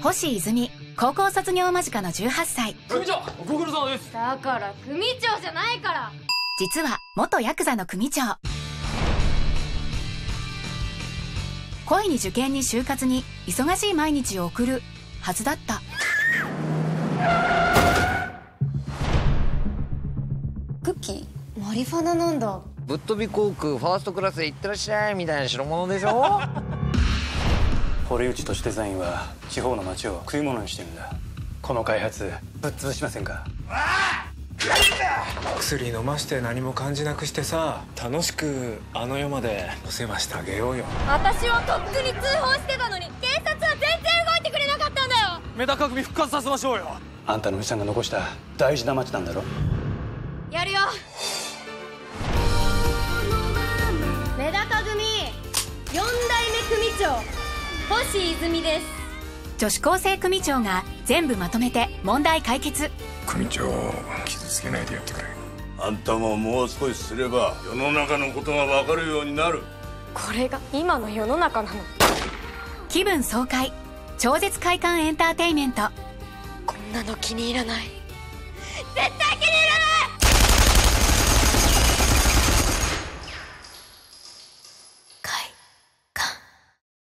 星泉、高校卒業間近の18歳。 組長、ご苦労様です。 だから組長じゃないから。 実は元ヤクザの組長。恋に受験に就活に忙しい毎日を送るはずだった。 クッキーマリファナなんだ。 ぶっ飛び航空ファーストクラスで行ってらっしゃいみたいな代物でしょ。 堀内都市デザインは地方の街を食い物にしてるんだ。この開発ぶっ潰しませんか？ 薬飲まして何も感じなくしてさ、楽しくあの世までお世話してあげようよ。 私はとっくに通報してたのに警察は全然動いてくれなかったんだよ。 メダカ組復活させましょうよ。 あんたのおじさんが残した大事な街なんだろ。 やるよ。メダカ組4代目組長星泉です。 女子高生組長が全部まとめて問題解決。 組長を傷つけないでやってくれ。 あんたももう少しすれば世の中のことが分かるようになる。 これが今の世の中なの。 気分爽快、超絶快感エンターテイメント。 こんなの気に入らない。絶対